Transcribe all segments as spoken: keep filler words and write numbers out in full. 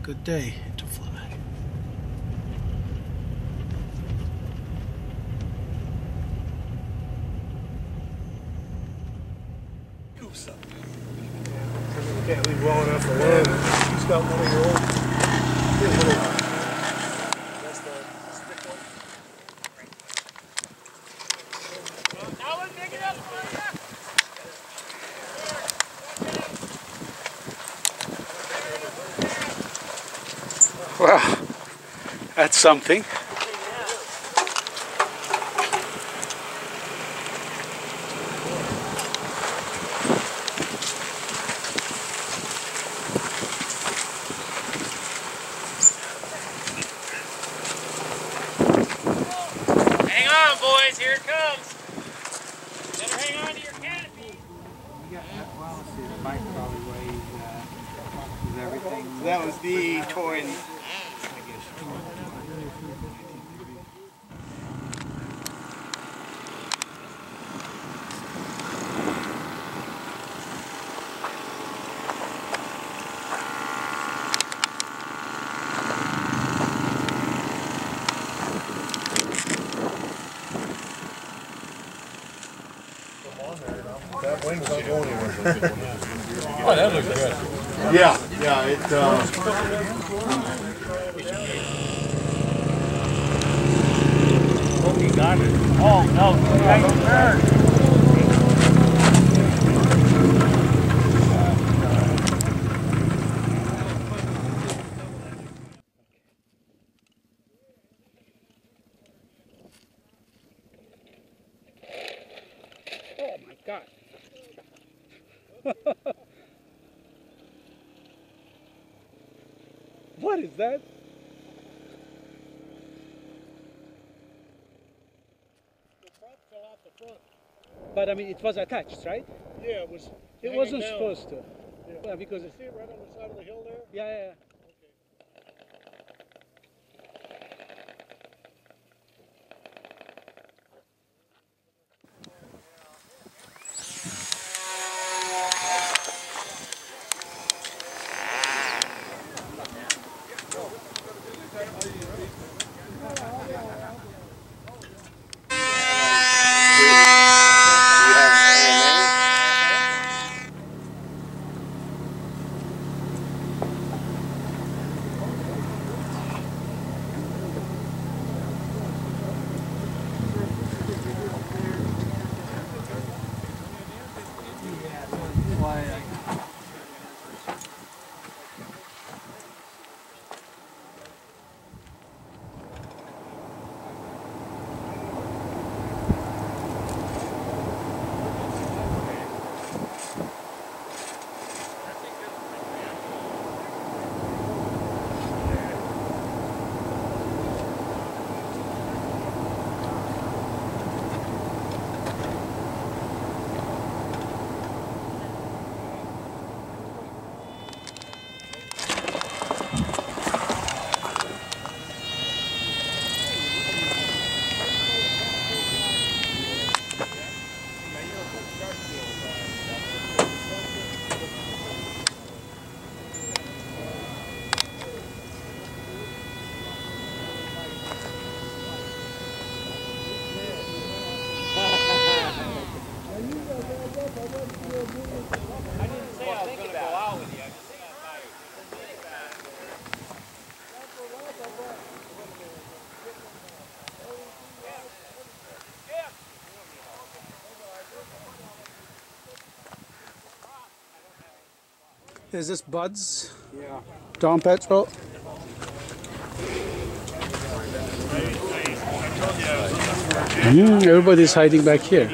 good day to fly. You can't leave well enough alone. He's got one of your old. That's the stick one. Alan, pick it up for you. Well, that's something. Hang on, boys, here it comes. Better hang on to your canopy. You got that, well, let's see, the bike probably weighs, uh, is everything. That was the toy. That wing's not going anywhere. Oh, that looks good. Yeah, yeah, it, uh... Oh, you got it. Oh, no, you turn. Oh my God. What is that? The prop fell out the front. But I mean, it was attached, right? Yeah, it was. It hanging wasn't down. supposed to. Yeah. Yeah, because You it, see it right on the side of the hill there? yeah, yeah, yeah. Is this Bud's? Yeah. Dawn Petrol? Mm, everybody's hiding back here.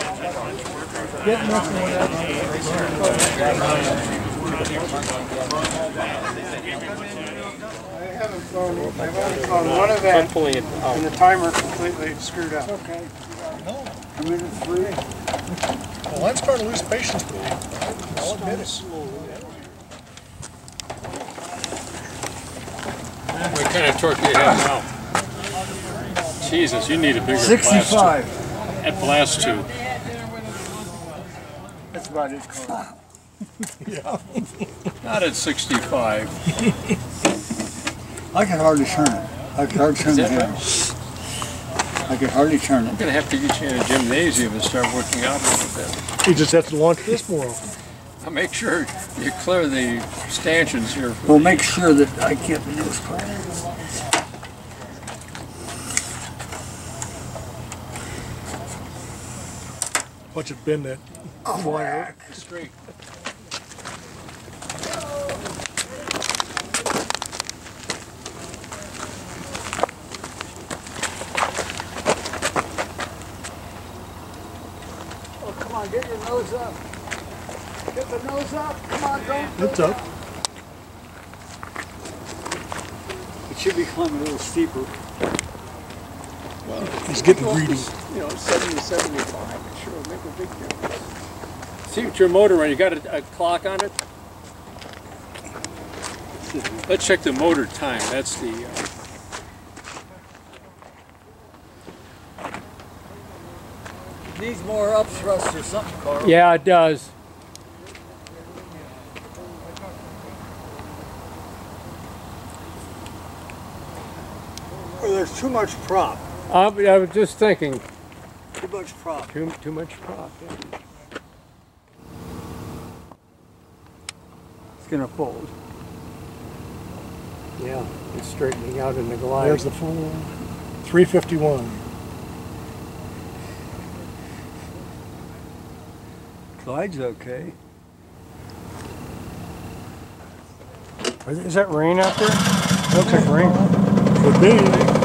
I haven't thrown, I've only thrown one event, and the timer completely screwed up. Okay. No. I'm in at three. Well, I'm starting to lose patience with you. I'll admit it. What kind of torque do you have now? Jesus, you need a bigger sixty-five. blast tube. That blast tube. That's about it, Carl. Not at sixty-five. I could hardly turn it. I could hardly turn the that handle. I could hardly turn I'm it. gonna have to get you in a gymnasium and start working out a little bit. You just have to launch this more often. I'll make sure you clear the stanchions here. We'll make sure that I get the nose part. Watch it bend that wire. Straight. Oh, come on, get your nose up. Get the nose up. Come on, don't. It's up. It should be climbing a little steeper. He's getting greedy. You know, seventy to seventy-five, it sure will make a big difference. See what your motor run, you got a, a clock on it? Let's check the motor time, that's the... Uh, It needs more upthrust or something, Carl. Yeah, it does. Or there's too much prop. I, I was just thinking, Too much prop. too, too much prop. Yeah. It's gonna fold. Yeah, it's straightening out in the glide. There's the full three fifty-one. Glide's okay. Is that rain out there? Looks like rain. Could be.